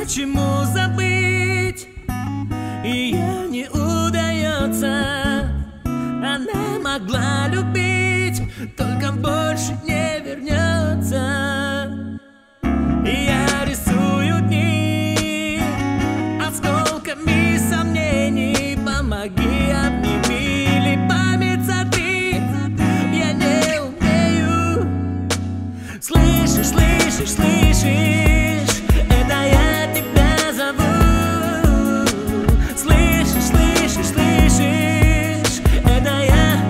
почему забыть ее не удается. Она могла любить, только больше не вернется. И я рисую дни осколками сомнений. Помоги, обними или память сотри. Я не умею. Слышишь, слышишь, слышишь, это я тебя зову. Слышишь, слышишь, слышишь, это я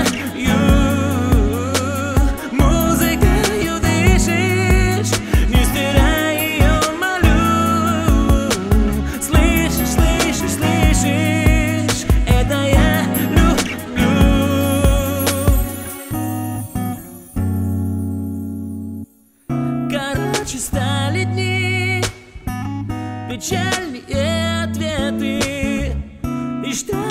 пою. Музыкою дышишь, не стирай ее, молю. Слышишь, слышишь, слышишь, это я люблю. Короче, стали дни, печальные ответы. И что